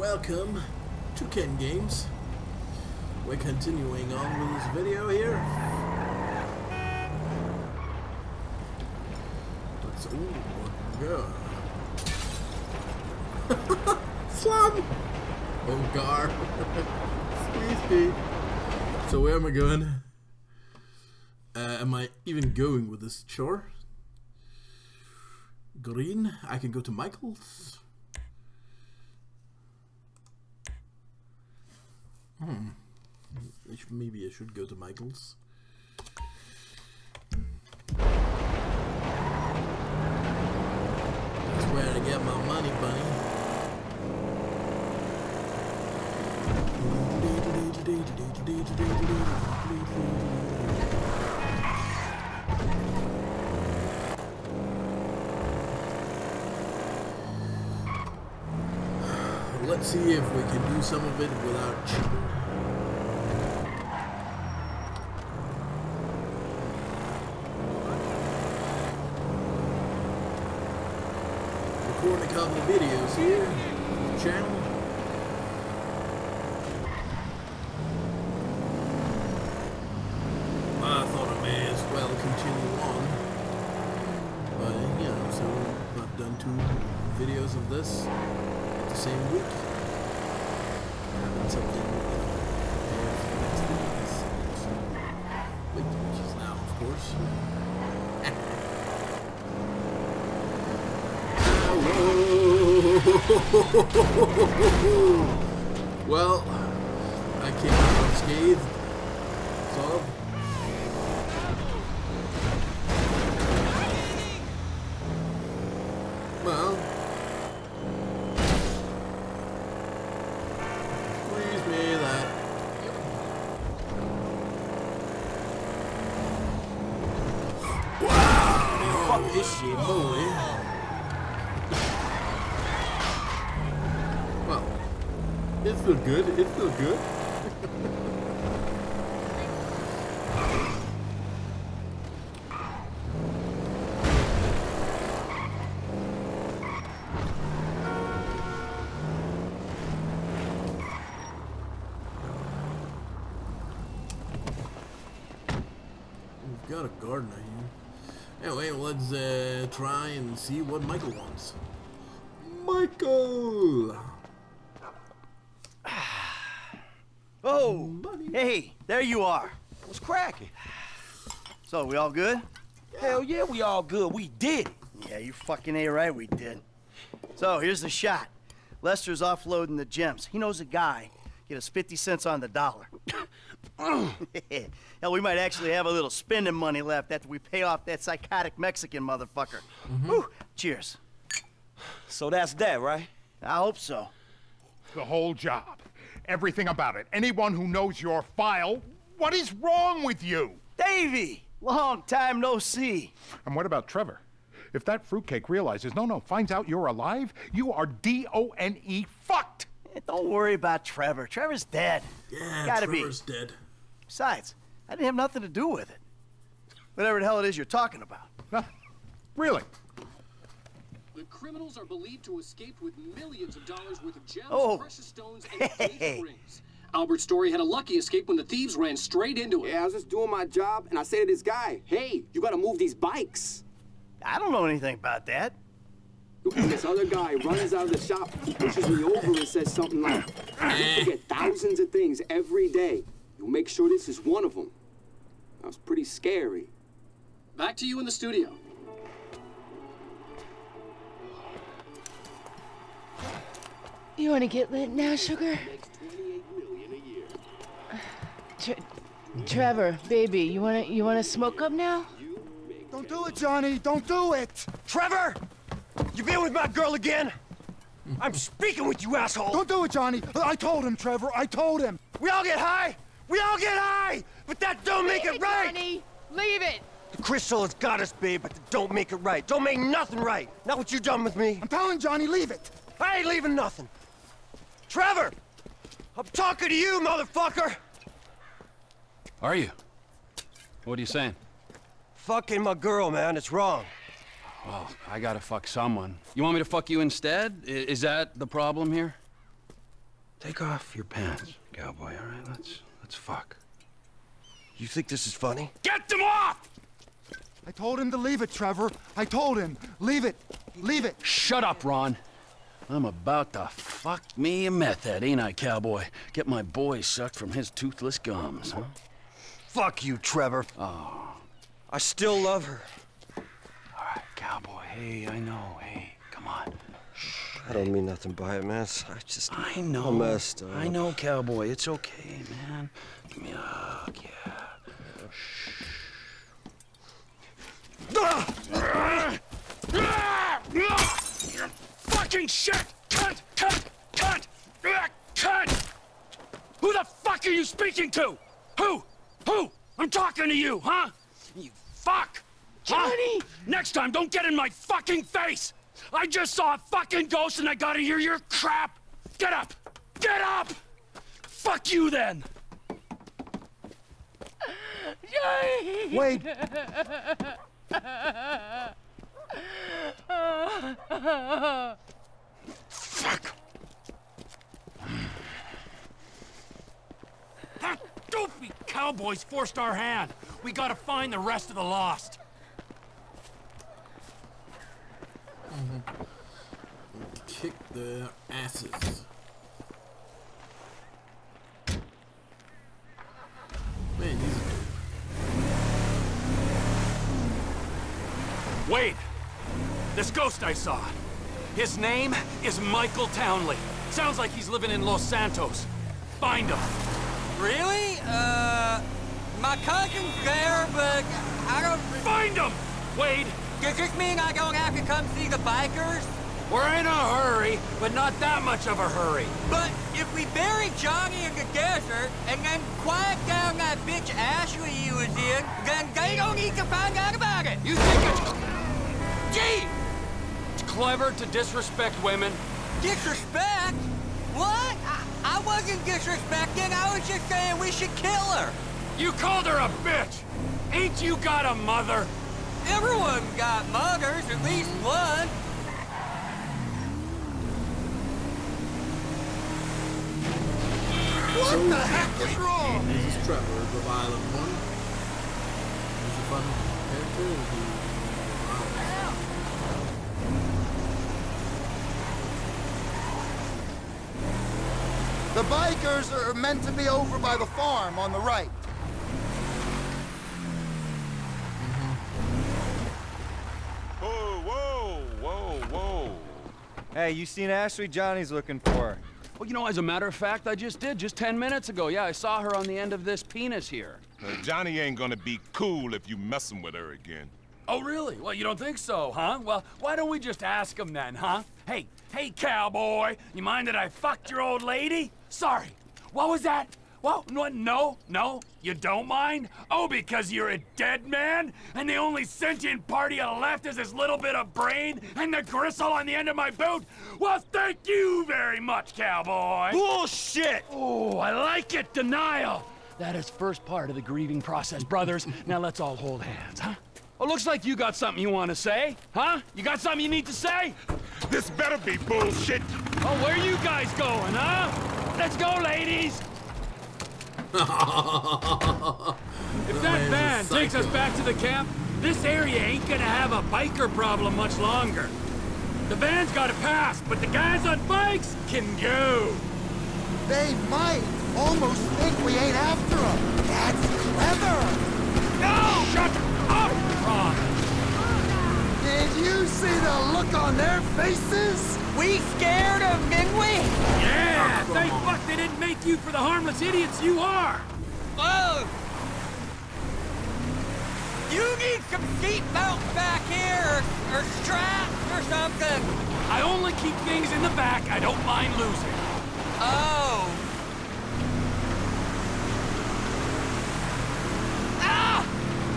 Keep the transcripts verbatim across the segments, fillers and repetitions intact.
welcome to Ken Games. We're continuing on with this video here. Let's ooh, go. Slam! Oh god. Squeeze me. So where am I going? Uh, am I even going with this chore? Green. I can go to Michael's. Hmm. Maybe I should go to Michael's. That's where I get my money, bunny. Let's see if we can do some of it without cheating. Recording a couple of videos here on the channel. I thought I may as well continue on. But, you know, so I've done two videos of this the same week. Having something, you know, for next week. So, wait, which is now, of course. Well, I came out unscathed. So. Well. This shit, boy. Well, it's still good. It's still good. We've got a gardener here. Anyway, let's uh, try and see what Michael wants. Michael! Oh, buddy. Hey, there you are. What's cracking? So, we all good? Yeah. Hell yeah, we all good. We did. Yeah, you fucking ain't right, we did. So, here's the shot. Lester's offloading the gems. He knows a guy. Get us fifty cents on the dollar. Hell, we might actually have a little spending money left after we pay off that psychotic Mexican motherfucker. Mm-hmm. Whew. Cheers. So that's that, right? I hope so. The whole job. Everything about it. Anyone who knows your file, what is wrong with you? Davey! Long time no see. And what about Trevor? If that fruitcake realizes, no, no, finds out you're alive, you are D O N E fucked! Hey, don't worry about Trevor. Trevor's dead. Yeah, Gotta Trevor's be. dead. Besides, I didn't have nothing to do with it. Whatever the hell it is you're talking about. Huh? Really? The criminals are believed to escape with millions of dollars worth of gems, oh. precious stones, and engagement rings. Albert Story had a lucky escape when the thieves ran straight into him. Yeah, I was just doing my job, and I say to this guy, hey, you gotta move these bikes. I don't know anything about that. And this other guy runs out of the shop, pushes me over and says something like, you get thousands of things every day. You'll make sure this is one of them. That was pretty scary. Back to you in the studio. You want to get lit now, sugar? Tre Trevor, baby, you wanna you wanna smoke up now? Don't do it, Johnny. Don't do it. Trevor, you been with my girl again? I'm speaking with you, asshole. Don't do it, Johnny. I told him, Trevor. I told him. We all get high. We all get high, but that don't make it right. Johnny, leave it. The crystal has got us, babe, but that don't make it right. Don't make nothing right. Not what you done with me. I'm telling Johnny, leave it. I ain't leaving nothing. Trevor, I'm talking to you, motherfucker. Are you? What are you saying? Fucking my girl, man. It's wrong. Well, I gotta fuck someone. You want me to fuck you instead? I is that the problem here? Take off your pants, cowboy, all right? Let's, let's fuck. You think this is funny? Get them off! I told him to leave it, Trevor. I told him. Leave it. Leave it. Shut up, Ron. I'm about to fuck me a meth head, ain't I, cowboy? Get my boy sucked from his toothless gums, huh? Fuck you, Trevor. Oh. I still love her. All right, cowboy. Hey, I know. Hey, come on. I don't mean nothing by it, man. I just... I know. I'm messed up. I know, cowboy. It's okay, man. Give me a hug, yeah. Fucking shit! Cunt! Cunt! Cunt! Cunt! Who the fuck are you speaking to? Who? Who? I'm talking to you, huh? You fuck! Johnny! Huh? Next time, don't get in my fucking face! I just saw a fucking ghost and I gotta hear your crap! Get up! Get up! Fuck you then! Johnny! Wait. Fuck! That dopey cowboys forced our hand. We gotta find the rest of the lost. Mm-hmm. Kick their asses. Man, these are... Wait! This ghost I saw. His name is Michael Townley. Sounds like he's living in Los Santos. Find him. Really? Uh, my cousin's there, but I don't... Find him! Wade! Does this mean I don't have to come see the bikers? We're in a hurry, but not that much of a hurry. But if we bury Johnny in the desert and then quiet down that bitch Ashley he was in, then they don't need to find out about it. You think it's... Gee! It's clever to disrespect women. Disrespect? What? I, I wasn't disrespecting. I was just saying we should kill her. You called her a bitch. Ain't you got a mother? Everyone got mothers, at least one. What so, the heck is wrong? This is Trevor, the violent one. He's a fun character. He The bikers are meant to be over by the farm on the right. Whoa, whoa, whoa, whoa. Hey, you seen Ashley? Johnny's looking for her. Well, you know, as a matter of fact, I just did, just ten minutes ago. Yeah, I saw her on the end of this penis here. Uh, Johnny ain't gonna be cool if you messing with her again. Oh, really? Well, you don't think so, huh? Well, why don't we just ask him then, huh? Hey, hey, cowboy, you mind that I fucked your old lady? Sorry. What was that? Well, no, no, no, you don't mind? Oh, because you're a dead man? And the only sentient part you left is this little bit of brain and the gristle on the end of my boot? Well, thank you very much, cowboy. Bullshit! Oh, I like it, denial. That is first part of the grieving process, brothers. Now let's all hold hands, huh? Oh, looks like you got something you want to say, huh? You got something you need to say? This better be bullshit. Oh, where you guys going, huh? Let's go, ladies! If that van takes us back to the camp, this area ain't gonna have a biker problem much longer. The van's gotta pass, but the guys on bikes can go. They might almost think we ain't after them. That's clever. No! Shut up, Ron! Did you see the look on their faces? We scared them, didn't we? Yeah! Thank fuck they didn't make you for the harmless idiots you are! Oh! You need some seatbelts back here, or, or straps, or something. I only keep things in the back I don't mind losing. Oh. Ah!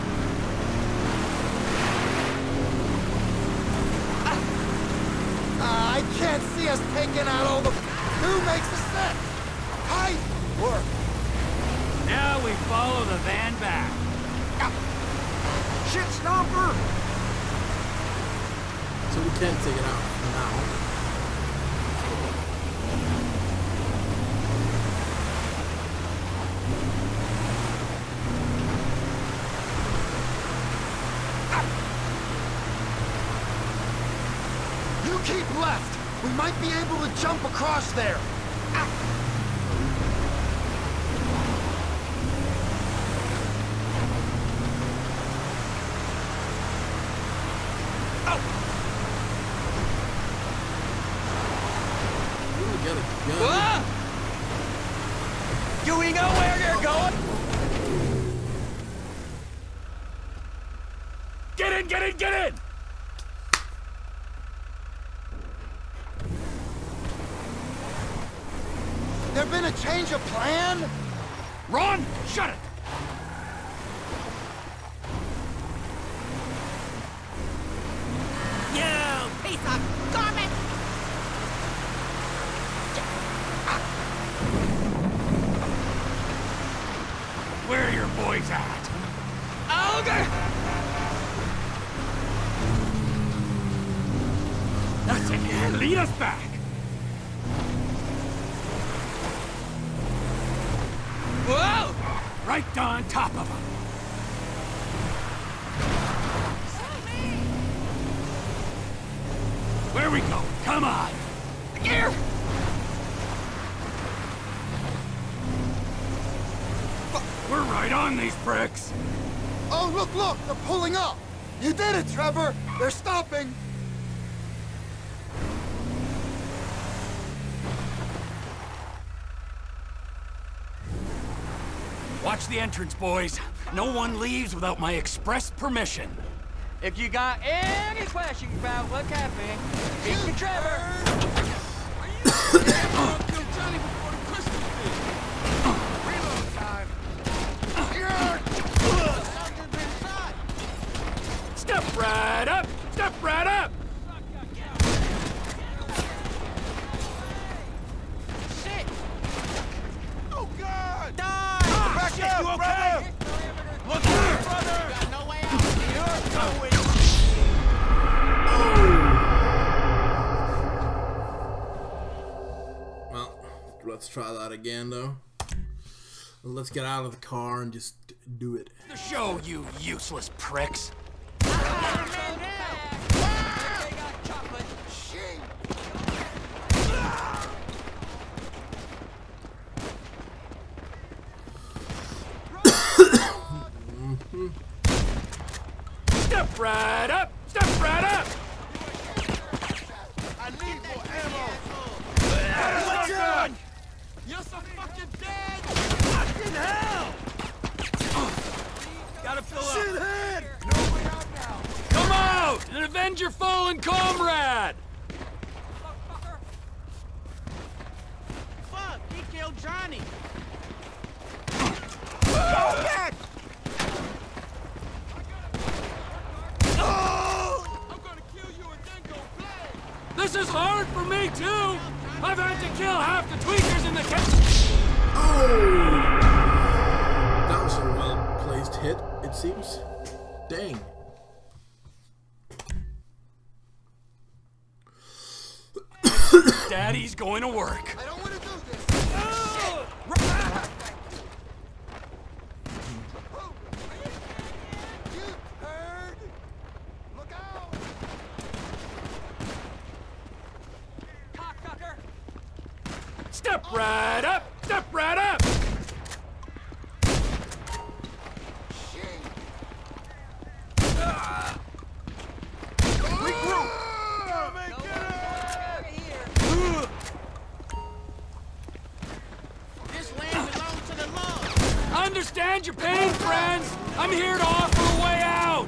Uh, I can't see us taking out all the... Who makes the set? Nice work. Now we follow the van back. Ah. Shit stomper! So we can't take it out now. left. We might be able to jump across there. Ah. Whoa! Do we know where they're going? Get in, get in, get in! There been a change of plan? Ron, shut it! You piece of garbage! Where are your boys at? Ogre! That's it, yeah, lead us back! Whoa! Right on top of them. Where we go? Come on! Here! We're right on these pricks! Oh, look, look! They're pulling up! You did it, Trevor! They're stopping! Watch the entrance, boys. No one leaves without my express permission. If you got any questions about what happened, speak to Trevor. Step right up! Step right up! Shit! Oh, God! Die! Ah, back shit, up, you okay? brother! Look here, brother! You got no way out. You're going. Well, let's try that again, though. Let's get out of the car and just do it. The show, you useless pricks! Mm-hmm. Step right up! Step right up! I need more ammo! What's on? You're so fucking dead! Fucking hell! Gotta fill up. Shithead! No way out now! Come out and avenge your fallen comrade! Fuck! He killed Johnny! Go back! This is hard for me, too! I've had to kill half the tweakers in the camp. Oh! That was a well-placed hit, it seems. Dang. Daddy's going to work. I don't want to do this! Oh! You heard? Look out! Cocksucker! Step right up! Step right up! Regroup! This land belongs to the law! Understand your pain, friends! I'm here to offer a way out!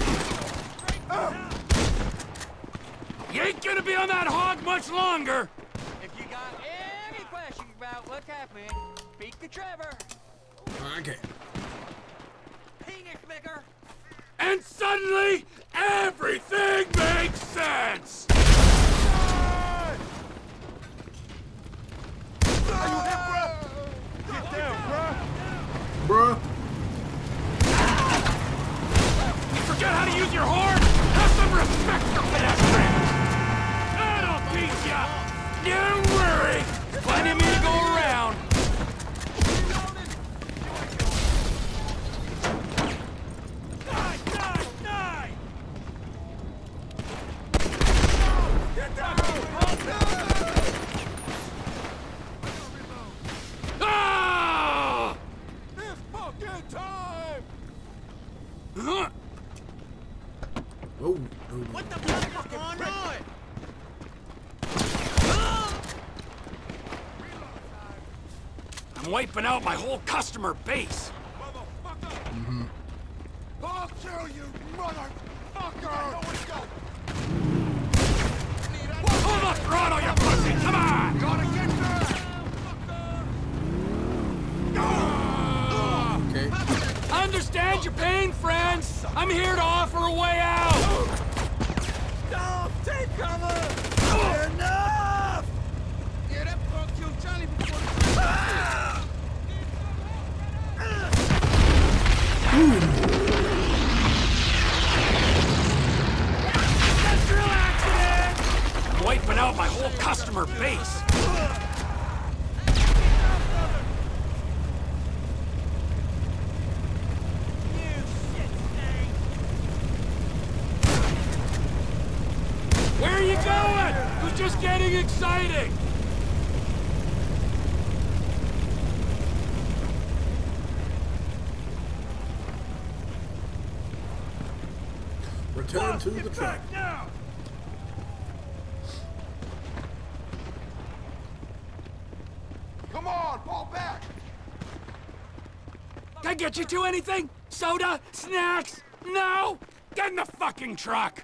You ain't gonna be on that hog much longer! If you got any questions about what happened, speak to Trevor. Okay. Penis licker. And suddenly, everything makes sense! Are you hit, bro? Get down, bro! Bruh. You forget how to use your horn? Have some respect for pedestrians! That'll teach ya! Don't worry! Plenty of me to go around! Die, die, die! Get down! I'm wiping out my whole customer base. Mm-hmm. I'll kill you, motherfucker! Pull the throttle, you pussy! Come on! Gotta get there! Okay. Understand your pain, friends. I'm here to offer a way out. Don't take cover! Enough! Yeah, that punk killed Johnny before the... Industrial accident! I'm wiping out my whole customer base. Where are you going? It was just getting exciting. Return to the truck. Now! Come on, fall back! Can I get you to anything? Soda? Snacks? No? Get in the fucking truck!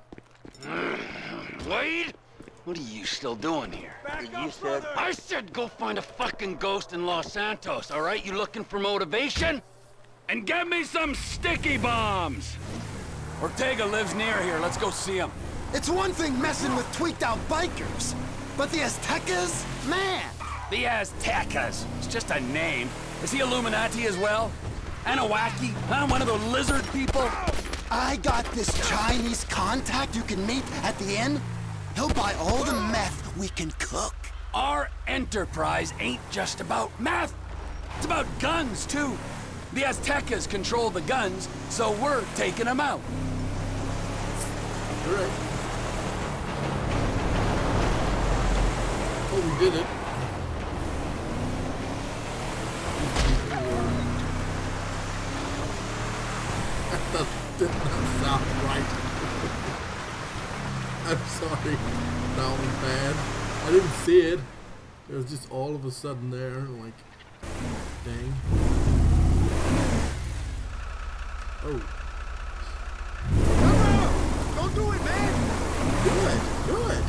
Wade? What are you still doing here? You said... I said go find a fucking ghost in Los Santos, all right? You looking for motivation? And get me some sticky bombs! Ortega lives near here. Let's go see him. It's one thing messing with tweaked-out bikers, but the Aztecas? Man! The Aztecas. It's just a name. Is he Illuminati as well? Anunnaki? Huh? One of those lizard people? I got this Chinese contact you can meet at the inn. He'll buy all the meth we can cook. Our enterprise ain't just about meth. It's about guns, too. The Aztecas control the guns, so we're taking them out. You're right. Oh, we did it. That did not sound right. I'm sorry. That was bad. I didn't see it. It was just all of a sudden there, like, dang. Oh. Don't do it, man! Do it. Do it.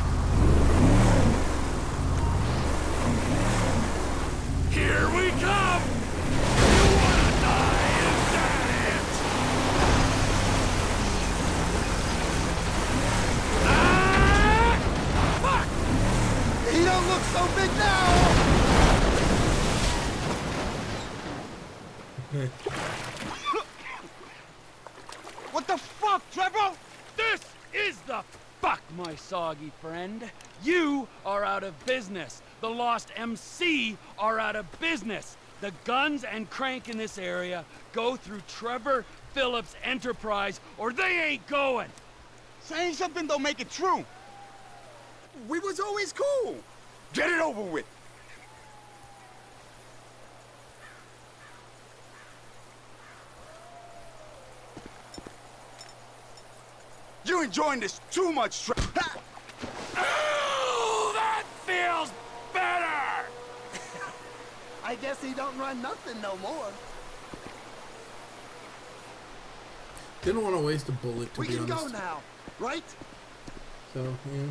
Here we come! You wanna die, is that it? Ah! Fuck! He don't look so big now! What the fuck, Trevor? This is the fuck, my soggy friend. You are out of business. The Lost M C are out of business. The guns and crank in this area go through Trevor Phillips Enterprise, or they ain't going. Saying something don't make it true. We was always cool. Get it over with. You're enjoying this too much, Tre- Oh, that feels better! I guess he don't run nothing no more. Didn't want to waste a bullet, to We be can honest. go now, right? So, yeah.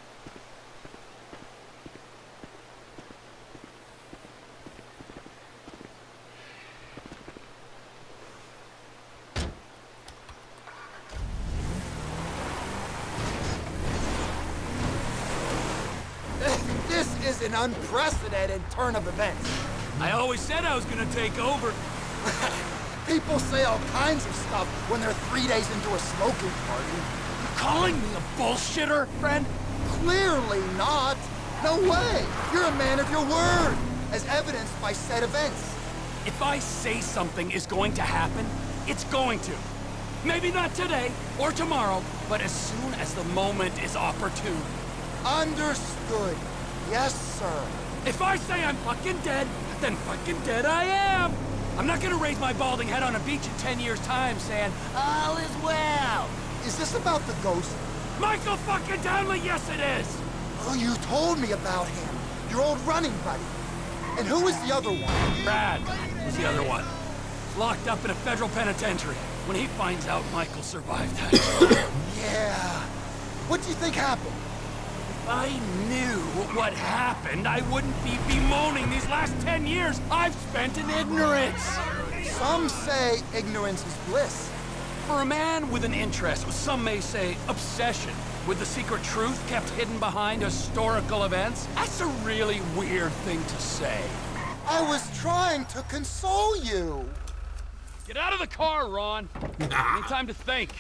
This is an unprecedented turn of events. I always said I was gonna take over. People say all kinds of stuff when they're three days into a smoking party. You calling me a bullshitter, friend? Clearly not. No way. You're a man of your word, as evidenced by said events. If I say something is going to happen, it's going to. Maybe not today or tomorrow, but as soon as the moment is opportune. Understood. Yes, sir. If I say I'm fucking dead, then fucking dead I am. I'm not gonna raise my balding head on a beach in ten years' time saying, all is well. Is this about the ghost? Michael fucking Townley, yes it is. Oh, you told me about him. Your old running buddy. And who was the other one? Brad was the other one. Locked up in a federal penitentiary. When he finds out Michael survived that. Yeah. What do you think happened? If I knew what happened, I wouldn't be bemoaning these last ten years I've spent in ignorance. Some say ignorance is bliss. For a man with an interest, some may say obsession, with the secret truth kept hidden behind historical events, that's a really weird thing to say. I was trying to console you. Get out of the car, Ron. Need time to think.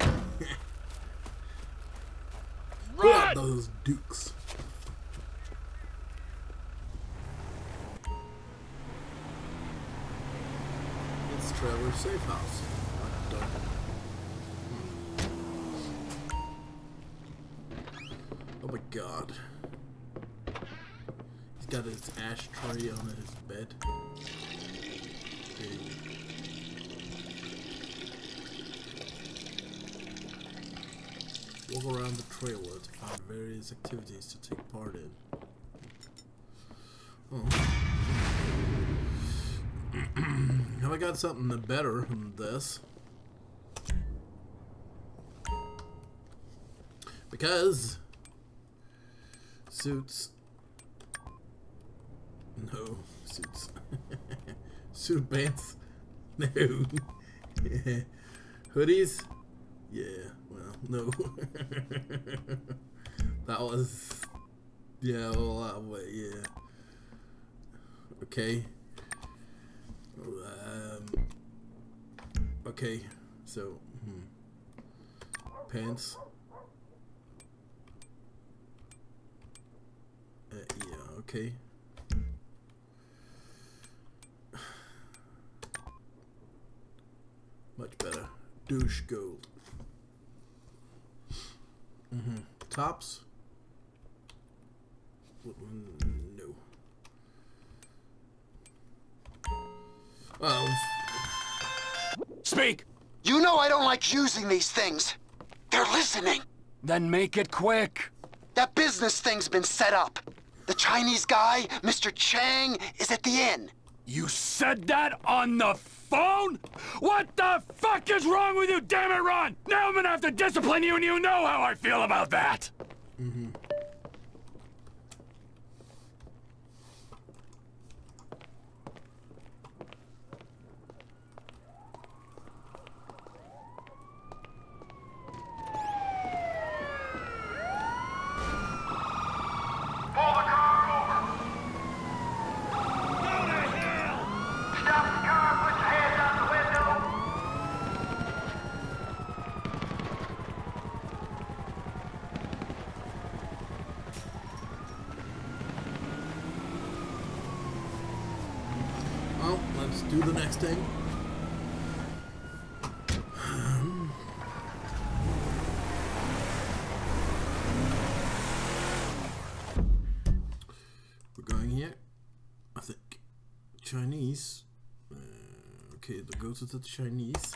Who are those dukes? It's Trevor's safe house. Oh my god. He's got his ashtray on his bed. Okay. Walk around the trailer to find various activities to take part in. Oh. Have I got something better than this? Because suits. No suits. Suit pants. No. Hoodies. Yeah. Well, no. That was. Yeah. Well, that way. Yeah. Okay. Um. Okay. So. Hmm. Pants. Uh, yeah, okay. Much better. Douche gold. Mm-hmm. Tops? No. Um. Speak! You know I don't like using these things. They're listening. Then make it quick. That business thing's been set up. The Chinese guy, Mister Chang, is at the inn. You said that on the phone? What the fuck is wrong with you, damn it, Ron? Now I'm gonna have to discipline you, and you know how I feel about that. Mm-hmm. Well, let's do the next thing. We're going here. I think Chinese. Uh, okay, the go to the Chinese.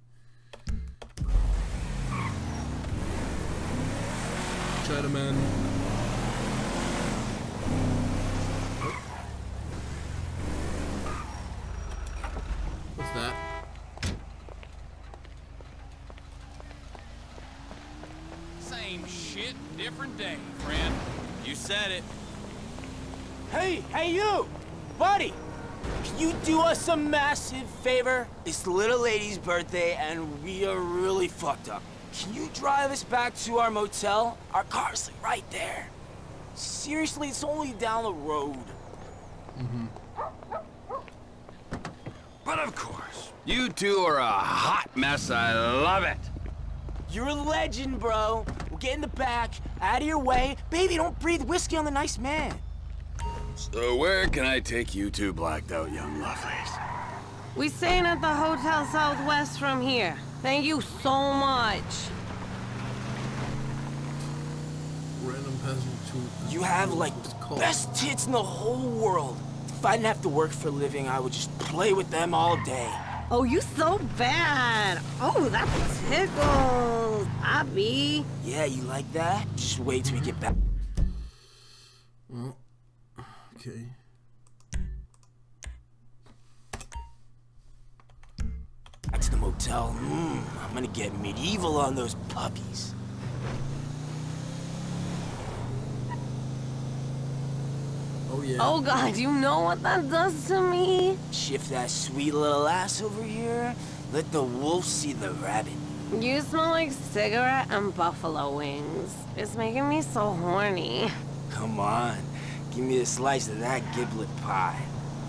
Chinaman. What's that? Same shit, different day, friend. You said it. Hey, hey you! Buddy! Can you do us a massive favor? It's the little lady's birthday and we are really fucked up. Can you drive us back to our motel? Our car's right there. Seriously, it's only down the road. Mm-hmm. But of course, you two are a hot mess. I love it. You're a legend, bro. We'll get in the back, out of your way. Baby, don't breathe whiskey on the nice man. So where can I take you two blacked out young lovelies? We staying at the Hotel Southwest from here. Thank you so much. Random passenger to. You have like the best tits in the whole world. If I didn't have to work for a living, I would just play with them all day. Oh, you so bad. Oh, that tickles, Abby. Yeah, you like that? Just wait till we get back. Well, okay. So, mm, I'm gonna get medieval on those puppies. Oh, yeah. Oh, God, you know what that does to me? Shift that sweet little ass over here. Let the wolf see the rabbit. You smell like cigarette and buffalo wings. It's making me so horny. Come on, give me a slice of that giblet pie.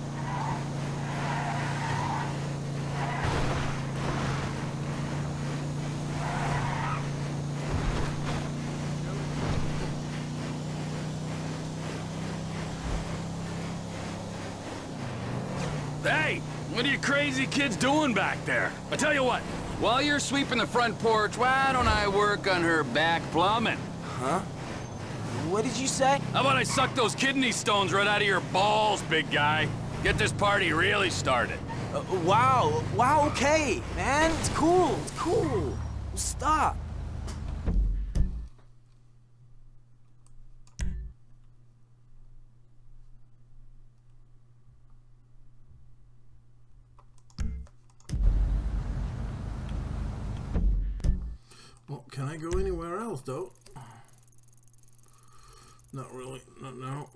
Hey, what are you crazy kids doing back there? I tell you what, while you're sweeping the front porch, why don't I work on her back plumbing? Huh? What did you say? How about I suck those kidney stones right out of your balls, big guy? Get this party really started. Uh, wow, wow, okay, man, it's cool, it's cool. Stop. Well, can I go anywhere else, though? Not really. Not now.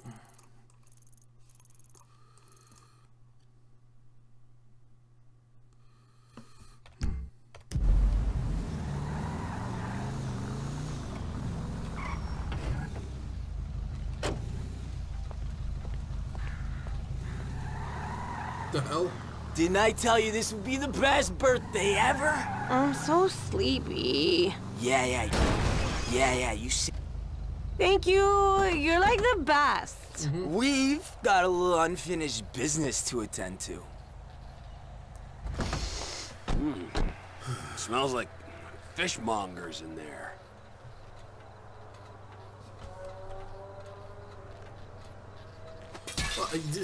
The hell? Didn't I tell you this would be the best birthday ever? I'm so sleepy. Yeah, yeah, yeah, yeah, you see. Thank you. You're like the best. Mm-hmm. We've got a little unfinished business to attend to. Mm. Smells like fishmongers in there. Well, I did...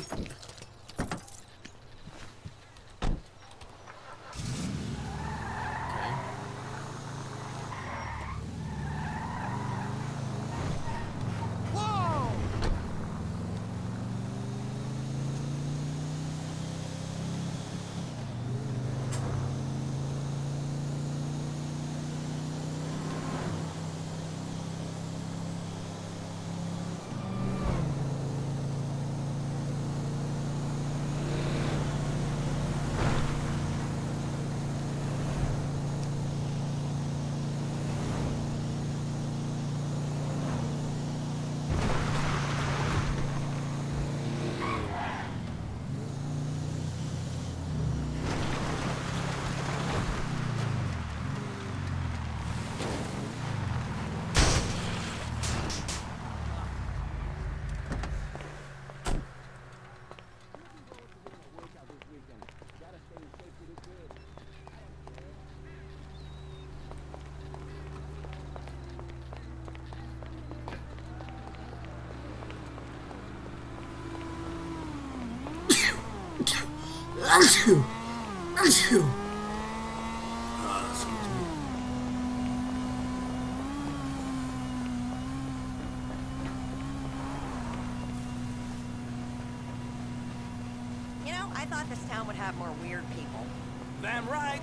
Achoo! Achoo! Uh, excuse me. You know, I thought this town would have more weird people. Damn right.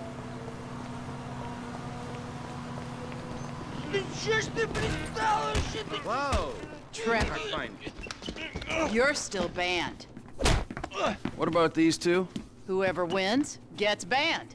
Whoa! Trevor, you're still banned. What about these two? Whoever wins gets banned.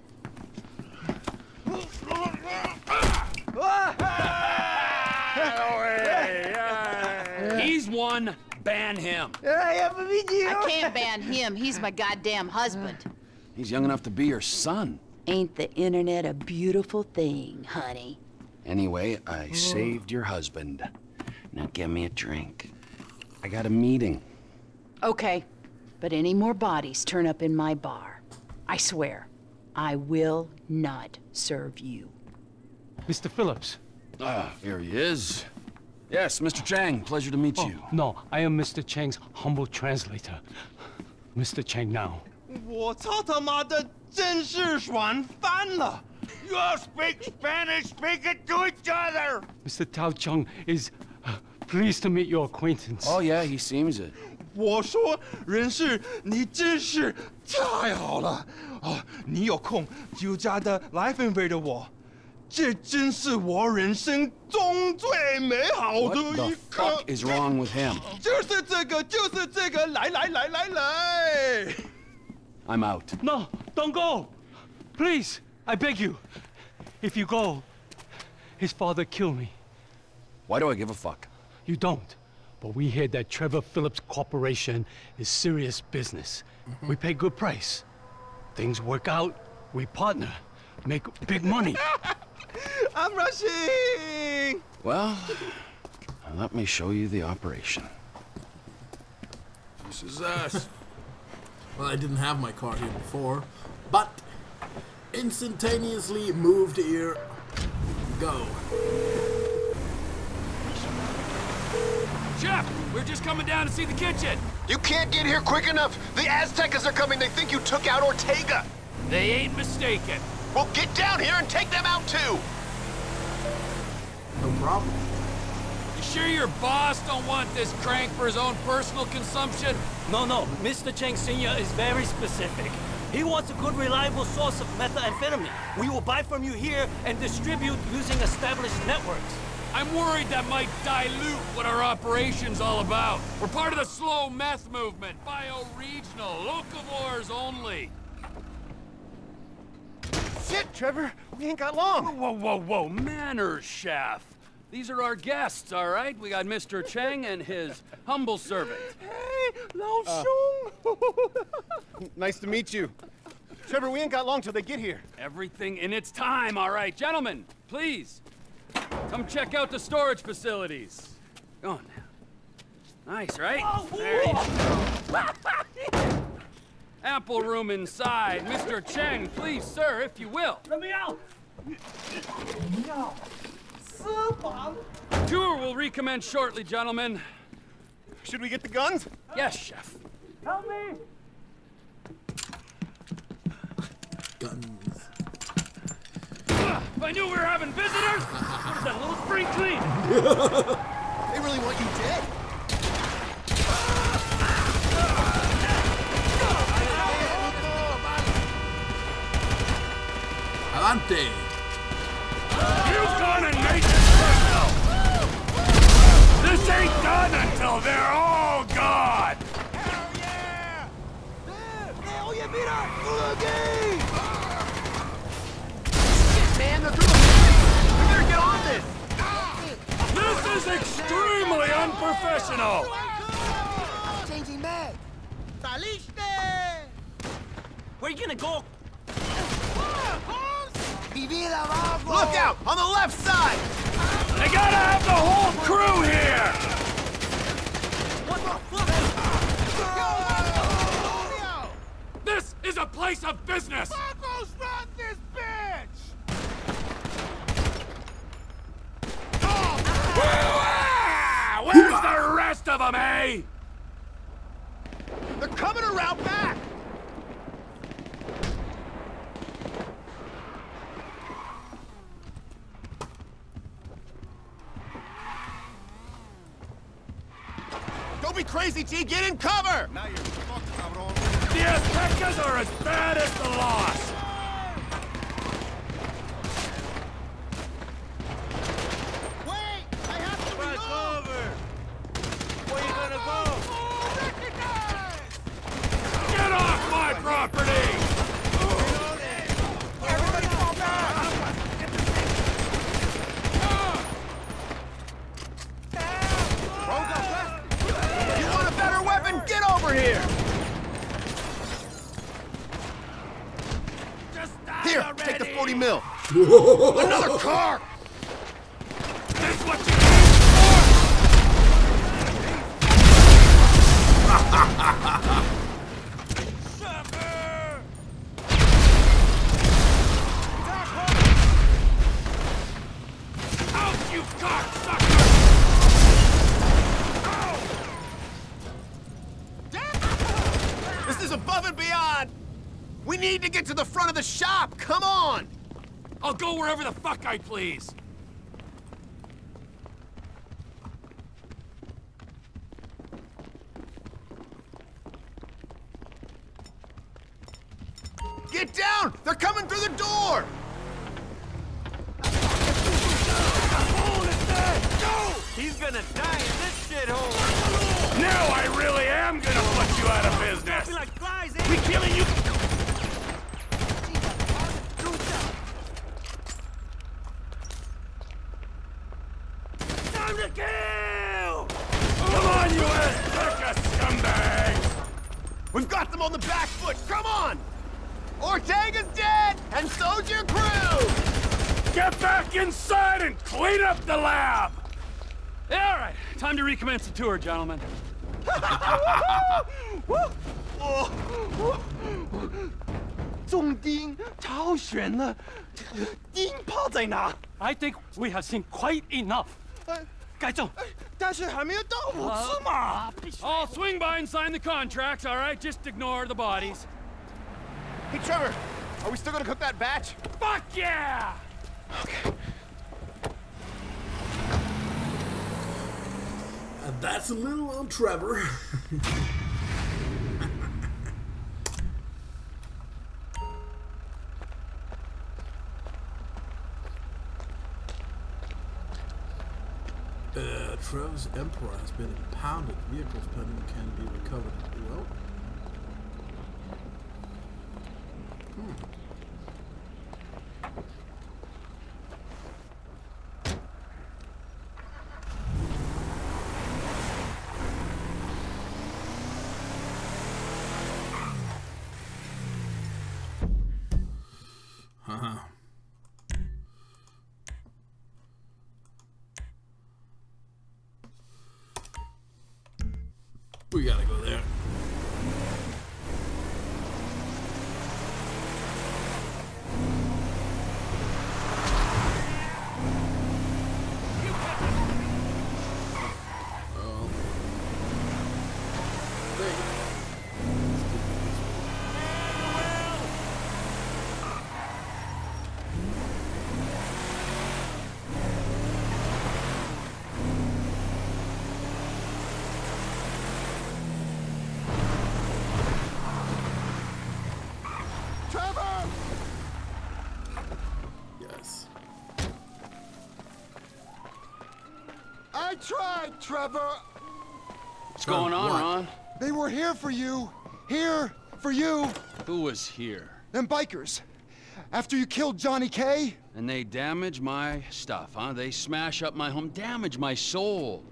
He's one, ban him. I can't ban him. He's my goddamn husband. He's young enough to be your son. Ain't the internet a beautiful thing, honey? Anyway, I saved your husband. Now give me a drink. I got a meeting. Okay, but any more bodies turn up in my bar, I swear, I will not serve you. Mister Phillips. Ah, here he is. Yes, Mister Chang, pleasure to meet oh, you. No, I am Mister Chang's humble translator. Mister Chang now. 我操他妈的，真是爽翻了 You all speak Spanish, speak it to each other! Mister Tao Chung is uh, pleased to meet your acquaintance. Oh, yeah, he seems it. 我说，人事，你真是太好了哦！你有空就加的来分飞的我，这真是我人生中最美好的 What 一 the 刻。 fuck is wrong with him? 就是这个，就是这个，来来来来来。 I'm out. No, don't go! Please, I beg you. If you go, his father kill me. Why do I give a fuck? You don't. But we hear that Trevor Phillips Corporation is serious business. Mm-hmm. We pay good price. Things work out, we partner, make big money. I'm rushing! Well, let me show you the operation. This is us. Well, I didn't have my car here before, but instantaneously moved here. Go. Chef, we're just coming down to see the kitchen. You can't get here quick enough. The Aztecas are coming. They think you took out Ortega. They ain't mistaken. Well, get down here and take them out too. No problem. You sure your boss don't want this crank for his own personal consumption? No, no. Mister Cheng Senior is very specific. He wants a good, reliable source of methamphetamine. We will buy from you here and distribute using established networks. I'm worried that might dilute what our operation's all about. We're part of the slow meth movement, bio-regional, locavores only. Shit, Trevor, we ain't got long. Whoa, whoa, whoa, manners, chef. These are our guests, all right? We got Mister Cheng and his humble servant. Hey, Lao Shung. Nice to meet you. Trevor, we ain't got long till they get here. Everything in its time, all right. Gentlemen, please. Come check out the storage facilities. Go on now. Nice, right? There you go. Ample room inside. Mister Cheng, please, sir, if you will. Let me out! Tour will recommence shortly, gentlemen. Should we get the guns? Yes, chef. Help me! Guns. If I knew we were having visitors, what is that, a little spring clean? They really want you dead. Adelante. You gonna make this personal! This ain't done until they're all gone! Hell yeah! Hey, oye, mira! ¡Look! Man, they're through the We better get on this! This is extremely unprofessional! Changing mag! Saliste! Where you gonna go? Look out! On the left side! They gotta have the whole crew here! This is a place of business! Tacos run this bitch! Where's the rest of them, eh? They're coming around back! Don't be crazy, T! Get in cover! Now you're fucked, cabrón. The Aztecas are as bad as the loss! Wait! I have to reload! Cover! Where you gonna go? Get off my property! Everybody fall back! You want a better weapon? Get over here! Here, take the forty mil. Another car! This what you Out, you cocksucker! This is above and beyond! We need to get to the front of the shop! Come on! I'll go wherever the fuck I please! Get down! They're coming through the door! He's gonna die in this shithole. Now I really am gonna put you out of business. Like flies, We killing you. Time to kill! Come on, you Azteca scumbags! We've got them on the back foot! Come on! Ortega's dead, and so's your crew! Get back inside and clean up the lab! Yeah, all right. Time to recommence the tour, gentlemen. 重钉超悬了，钉炮在哪？ I think we have seen quite enough. 改正。 但是还没有到五次嘛。 I'll swing by and sign the contracts, all right? Just ignore the bodies. Hey, Trevor, are we still gonna cook that batch? Fuck yeah! Okay. And that's a little on Trevor. Uh, Trev's Emperor has been impounded. Vehicles pending can be recovered. Well, hmm. Uh-huh. We gotta go there. Oh. I tried, Trevor. What's going on, What? Ron? They were here for you. Here for you. Who was here? Them bikers. After you killed Johnny K. And they damage my stuff, huh? They smash up my home, damage my soul.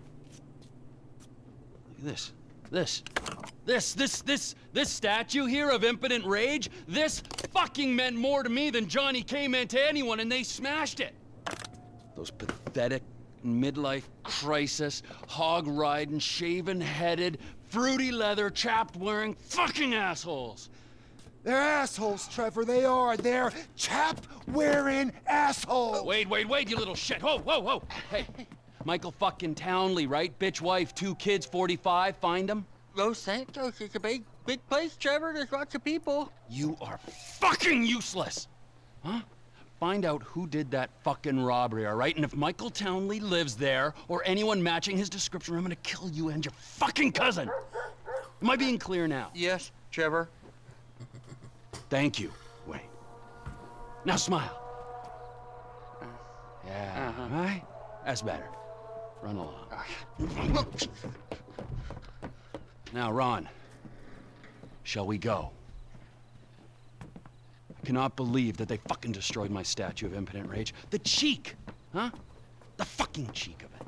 Look at this. This. This, this, this, this statue here of impotent rage, this fucking meant more to me than Johnny K meant to anyone, and they smashed it. Those pathetic midlife crisis, hog-riding, shaven-headed, fruity leather, chapped-wearing fucking assholes. They're assholes, Trevor. They are. They're chap-wearing assholes. Wait, wait, wait, you little shit. Whoa, whoa, whoa. Hey, Michael fucking Townley, right? Bitch wife, two kids, forty-five. Find him? Los Santos is a big, big place, Trevor. There's lots of people. You are fucking useless. Huh? Find out who did that fucking robbery, all right? And if Michael Townley lives there, or anyone matching his description, I'm gonna kill you and your fucking cousin. Am I being clear now? Yes, Trevor. Thank you, Wayne. Now smile. Yeah, Uh-huh. right? That's better. Run along. Now, Ron, shall we go? I cannot believe that they fucking destroyed my statue of impotent rage. The cheek, huh? The fucking cheek of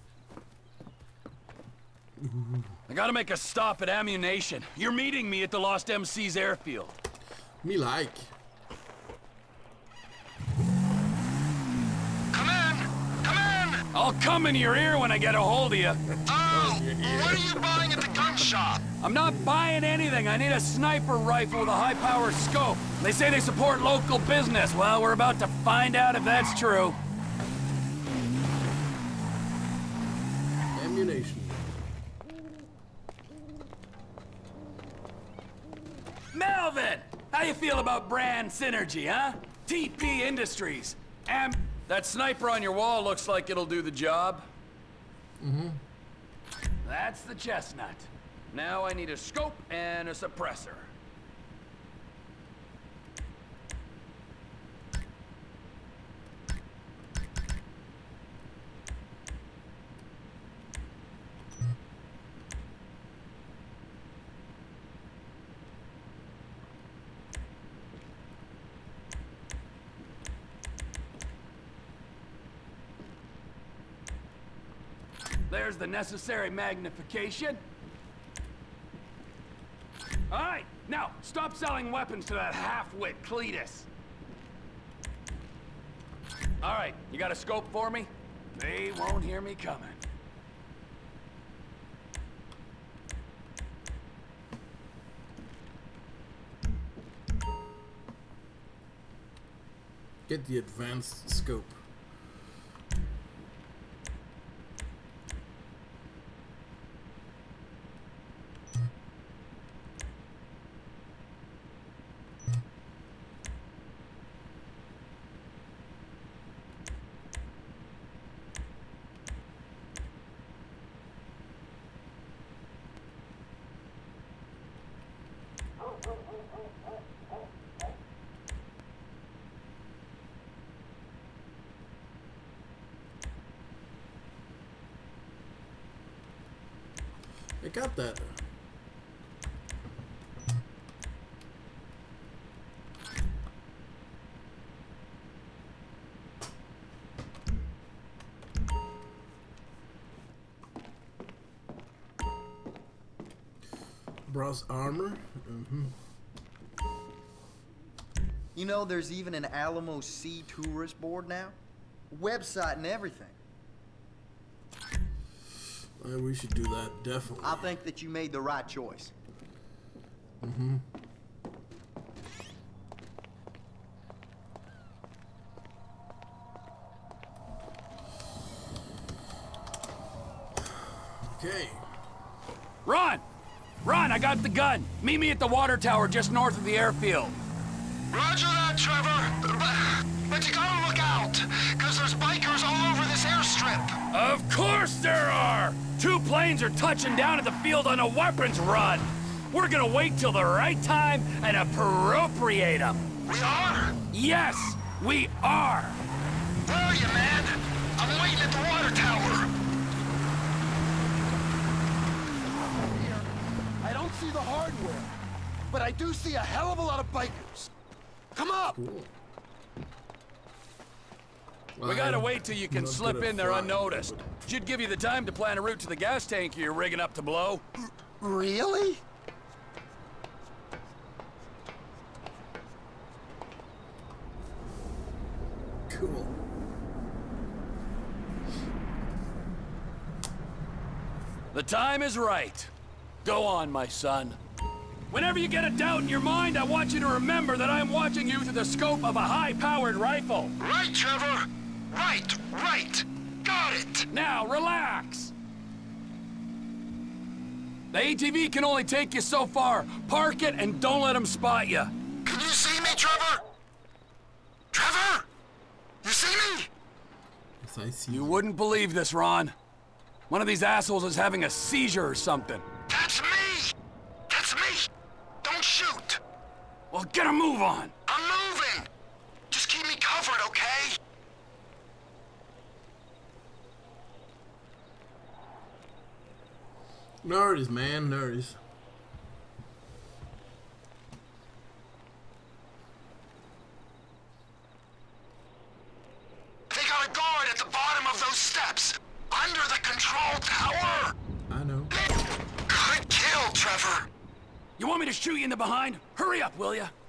it. I gotta make a stop at ammunition. You're meeting me at the Lost M C's airfield. Me like. Come in! Come in! I'll come in your ear when I get a hold of you. Oh, what are you buying at the gun shop? I'm not buying anything. I need a sniper rifle with a high-power scope. They say they support local business. Well, we're about to find out if that's true. Ammunition. Melvin! How you feel about brand synergy, huh? T P Industries. Am... That sniper on your wall looks like it'll do the job. Mm-hmm. That's the chestnut. Now I need a scope and a suppressor. There's the necessary magnification. All right, now, stop selling weapons to that half-wit Cletus. All right, you got a scope for me? They won't hear me coming. Get the advanced scope. I got that. Browse armor. Mm-hmm. You know, there's even an Alamo Sea tourist board now. Website and everything. Uh, we should do that, definitely. I think that you made the right choice. Mm-hmm. Okay. Run! Run, I got the gun. Meet me at the water tower just north of the airfield. Roger that, Trevor. But, but you gotta look out, because there's bikers all over this airstrip. Of course there are! Two planes are touching down at the field on a weapons run. We're gonna wait till the right time and appropriate them. We are? Yes, we are. Where are you, man? I'm waiting at the water tower. I don't see the hardware, but I do see a hell of a lot of bikers. Come up! Cool. We gotta wait till you can slip in there unnoticed. Should give you the time to plan a route to the gas tank you're rigging up to blow. Really? Cool. The time is right. Go on, my son. Whenever you get a doubt in your mind, I want you to remember that I'm watching you through the scope of a high-powered rifle. Right, Trevor. Right, right. Got it. Now, relax. The A T V can only take you so far. Park it and don't let them spot you. Can you see me, Trevor? Trevor? You see me? Yes, I see. You wouldn't believe this, Ron. One of these assholes is having a seizure or something. That's me! That's me! Don't shoot! Well, get a move on! I'm moving! Just keep me covered, okay? Nerds, man, nerds. They got a guard at the bottom of those steps! Under the control tower! I know. Good kill, Trevor! You want me to shoot you in the behind? Hurry up, will ya?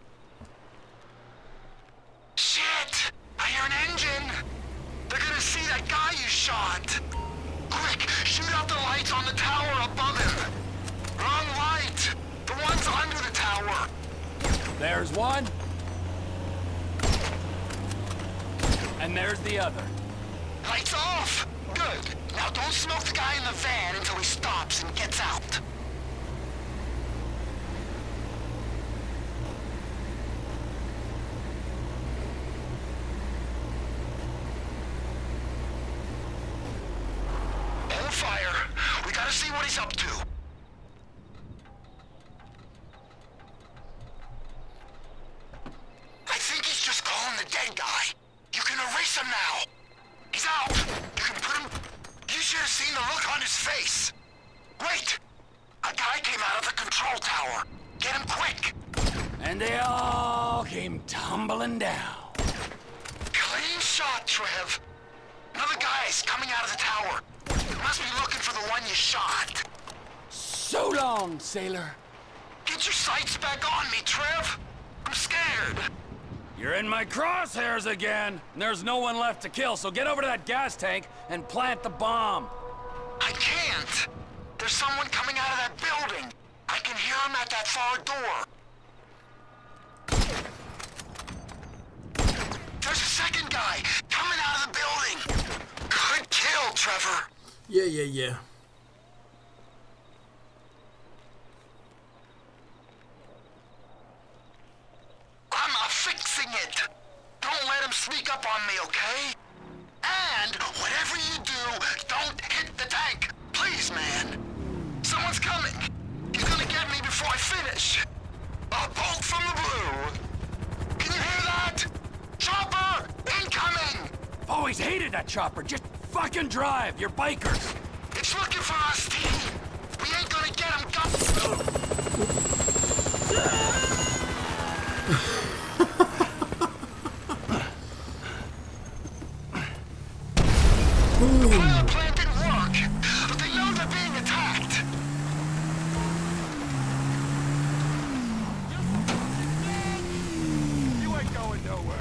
Shit! I hear an engine! They're gonna see that guy you shot! Quick, shoot out the lights on the tower above him! Wrong light! The one's under the tower! There's one. And there's the other. Lights off! Good. Now don't smoke the guy in the van until he stops and gets out. Hold fire. We gotta see what he's up to. I think he's just calling the dead guy. You can erase him now. He's out. You can put him... You should have seen the look on his face. Wait. A guy came out of the control tower. Get him quick. And they all came tumbling down. Clean shot, Trev. Another guy's coming out of the tower. Must be looking for the one you shot. So long, sailor. Get your sights back on me, Trev. I'm scared. You're in my crosshairs again, and there's no one left to kill, so get over to that gas tank and plant the bomb. I can't. There's someone coming out of that building. I can hear him at that far door. There's a second guy coming out of the building. Good kill, Trevor. Yeah, yeah, yeah. I'm affixing it. Don't let him sneak up on me, okay? And whatever you do, don't hit the tank. Please, man. Someone's coming. He's gonna get me before I finish. A bolt from the blue. Can you hear that? Chopper, incoming! I've always hated that chopper. Just fucking drive. You're bikers. It's looking for us, T. We ain't gonna get him done. The fire plant didn't work, but they know they're being attacked. You ain't going nowhere.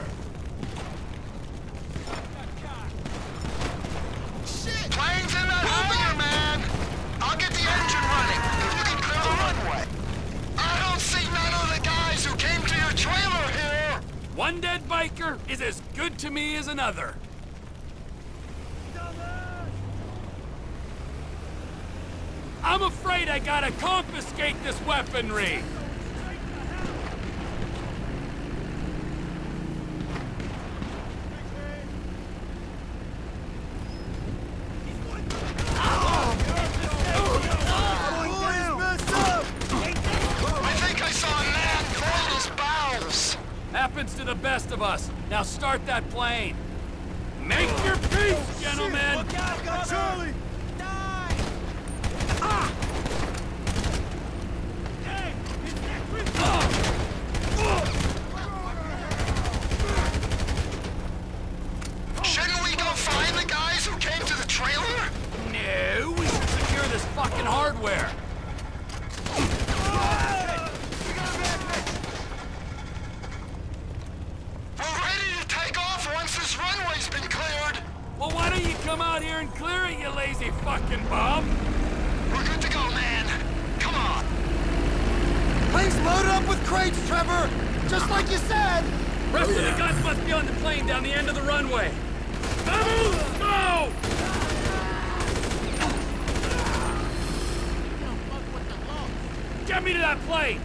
Shit! Plane's in that hangar, man! I'll get the engine running if you can clear the runway. I don't see none of the guys who came to your trailer here! One dead biker is as good to me as another. I'm afraid I gotta confiscate this weaponry. I think I saw a man coil his bowels. Happens to the best of us. Now start that plane. Make your peace, gentlemen. Look out, got Charlie! Shouldn't we go find the guys who came to the trailer? No, we should secure this fucking hardware. We're ready to take off once this runway's been cleared. Well, why don't you come out here and clear it, you lazy fucking bum? We're good to go, man. Come on. Plane's loaded up with crates, Trevor! Just like you said! Rest of the guns must be on the plane down the end of the runway. Vamos, go! Get me to that plane!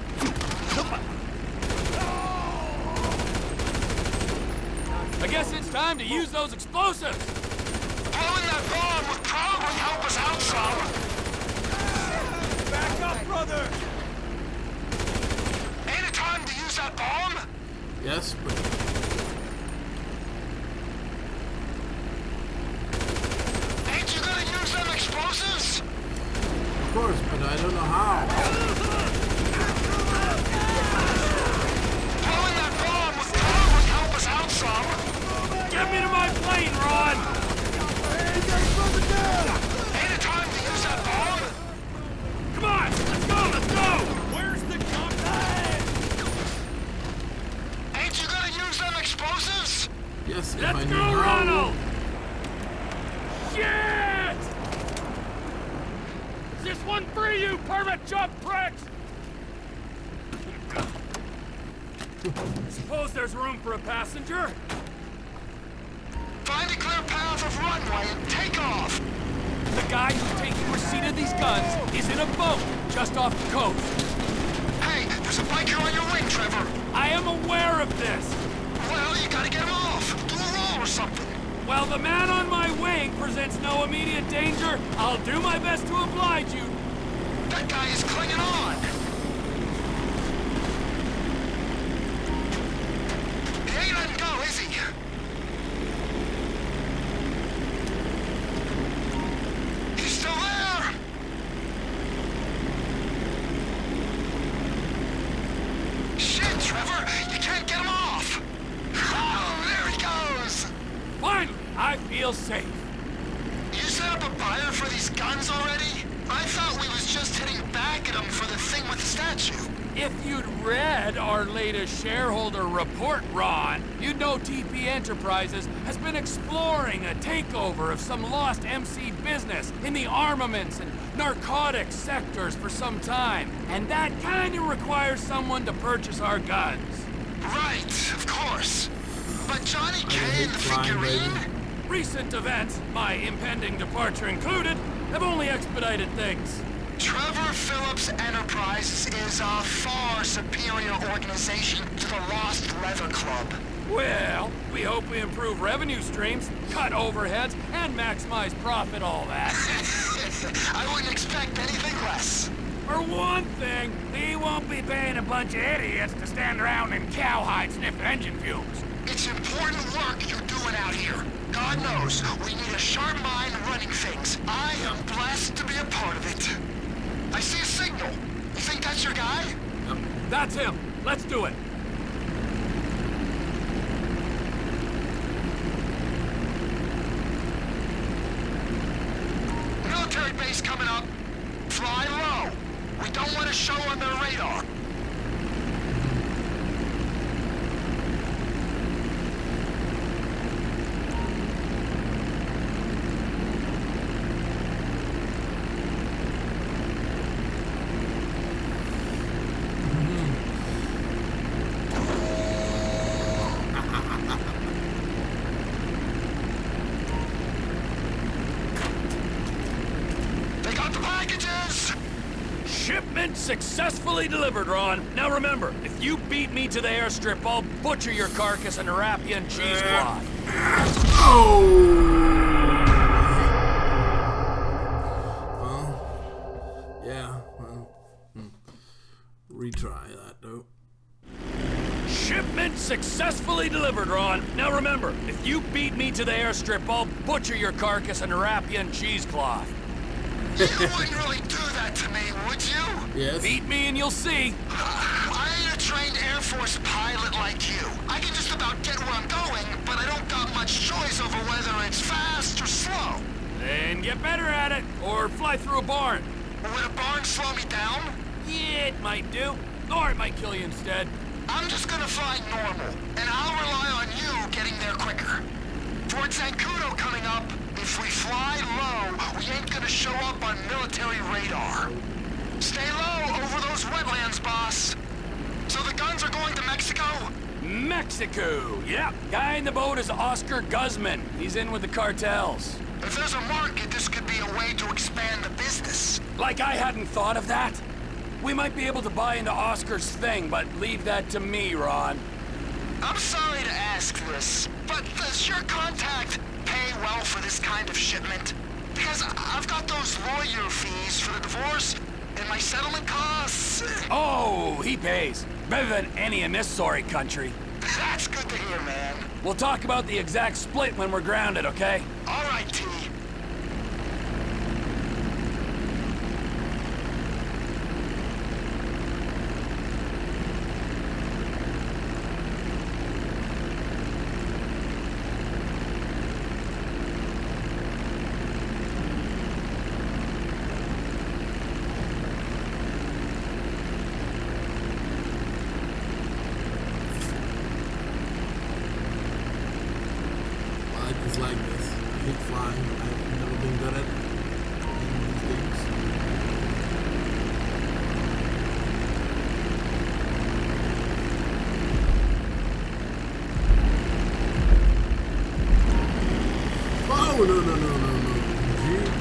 I guess it's time to use those explosives! Blowing that bomb would probably help us out some. Back up, brother! Ain't it time to use that bomb? Yes, but... Ain't you gonna use them explosives? Of course, but I don't know how. Blowing that bomb would probably help us out some. Get me to my plane, Ron! Ain't it time to use that bomb? Come on, let's go, let's go! Where's the contact? Ain't you gonna use them explosives? Yes, if Let's I knew go, how. Ronald! Shit! Is this one for you, permit jump pricks? Suppose there's room for a passenger? Find a clear path of runway and take off. The guy who's taking receipt of these guns is in a boat just off the coast. Hey, there's a biker on your wing, Trevor. I am aware of this. Well, you gotta get him off. Do a roll or something. While the man on my wing presents no immediate danger, I'll do my best to oblige you. That guy is clinging on. He ain't letting go, is he? He's still there. Shit, Trevor, you can't get him off. Oh, there he goes. Finally, I feel safe. You set up a buyer for these guns already? I thought we was just hitting back at them for the thing with the statue. If you'd read our latest shareholder report, Ron, you'd know T P Enterprises has been exploring a takeover of some lost M C business in the armaments and narcotics sectors for some time. And that kind of requires someone to purchase our guns. Right, of course. But Johnny K and the figurine? Recent events, my impending departure included, have only expedited things. Trevor Phillips Enterprises is a far superior organization to the Lost Leather Club. Well, we hope we improve revenue streams, cut overheads, and maximize profit, all that. I wouldn't expect anything less. For one thing, we won't be paying a bunch of idiots to stand around in cowhide sniffing engine fumes. It's important work you're doing out here. God knows, we need a sharp mind running things. I am blessed to be a part of it. I see a signal. You think that's your guy? Yep. That's him. Let's do it. Military base coming up. Fly low. We don't want to show on their radar. Successfully delivered, Ron. Now remember, if you beat me to the airstrip, I'll butcher your carcass and wrap you in cheesecloth. Oh! Well, yeah, well, hmm. retry that, though. Shipment successfully delivered, Ron. Now remember, if you beat me to the airstrip, I'll butcher your carcass and wrap you in cheesecloth. You wouldn't really do that to me, would you? Yes. Beat me and you'll see. I ain't a trained Air Force pilot like you. I can just about get where I'm going, but I don't got much choice over whether it's fast or slow. Then get better at it, or fly through a barn. Would a barn slow me down? Yeah, it might do. Or it might kill you instead. I'm just gonna fly normal, and I'll rely on you getting there quicker. Fort Zancudo coming up. If we fly low, we ain't gonna show up on military radar. Stay low over those wetlands, boss. So the guns are going to Mexico? Mexico, yep. Guy in the boat is Oscar Guzman. He's in with the cartels. If there's a market, this could be a way to expand the business. Like I hadn't thought of that. We might be able to buy into Oscar's thing, but leave that to me, Ron. I'm sorry to ask this, but does your contact pay well for this kind of shipment? Because I've got those lawyer fees for the divorce and my settlement costs. Oh, he pays. Better than any in this sorry country. That's good to hear, man. We'll talk about the exact split when we're grounded, okay? All right, T. Life is like this. I hate flying. I've never been good at any of these games. Oh, no, no, no, no, no. Gee.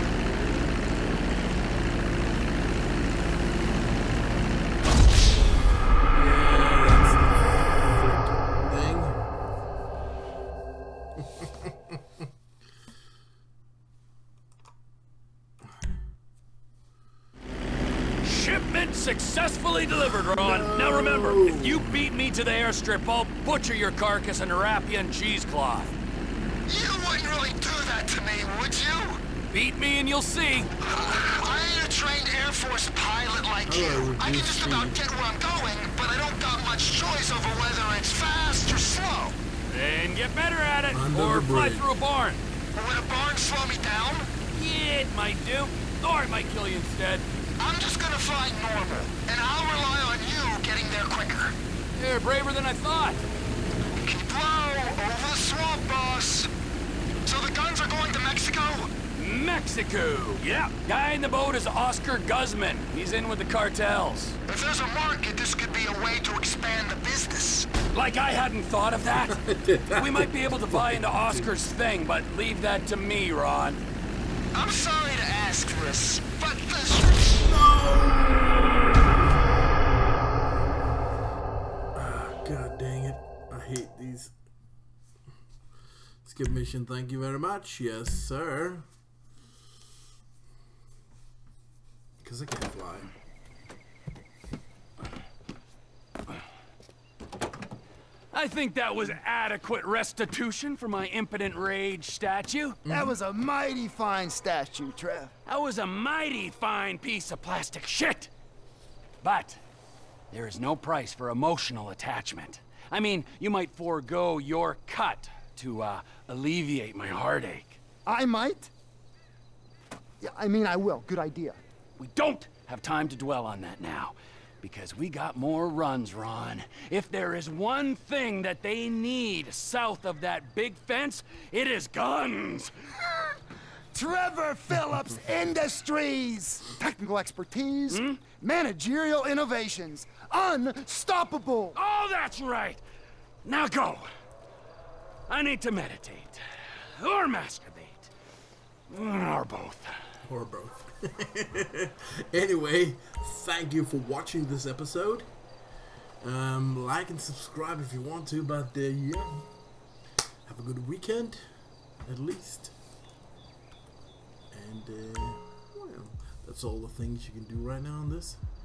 Successfully delivered, Ron. No. Now remember, if you beat me to the airstrip, I'll butcher your carcass and wrap you in cheesecloth. You wouldn't really do that to me, would you? Beat me and you'll see. I ain't a trained Air Force pilot like oh, you. I can just about get where I'm going, but I don't got much choice over whether it's fast or slow. Then get better at it, Under or fly through a barn. Would a barn slow me down? It might do. Or it might kill you instead. I'm just gonna fly normal, and I'll rely on you getting there quicker. You're braver than I thought. Keep low, over the swamp, boss. So the guns are going to Mexico? Mexico! Yeah. Guy in the boat is Oscar Guzman. He's in with the cartels. If there's a market, this could be a way to expand the business. Like I hadn't thought of that. We might be able to buy into Oscar's thing, but leave that to me, Ron. I'm sorry to ask this, but the... Ah, God dang it. I hate these. Skip mission, thank you very much. Yes, sir. Because I can't fly. I think that was adequate restitution for my impotent rage statue. That was a mighty fine statue, Trev. That was a mighty fine piece of plastic shit. But there is no price for emotional attachment. I mean, you might forego your cut to uh, alleviate my heartache. I might? Yeah, I mean, I will. Good idea. We don't have time to dwell on that now. Because we got more runs, Ron. If there is one thing that they need south of that big fence, it is guns. Trevor Phillips Industries. Technical expertise, hmm? Managerial innovations, unstoppable. Oh, that's right. Now go. I need to meditate. Or masturbate. Or both. Or both. Anyway, thank you for watching this episode. Um, like and subscribe if you want to, but uh, yeah, have a good weekend, at least. And uh, well, that's all the things you can do right now on this.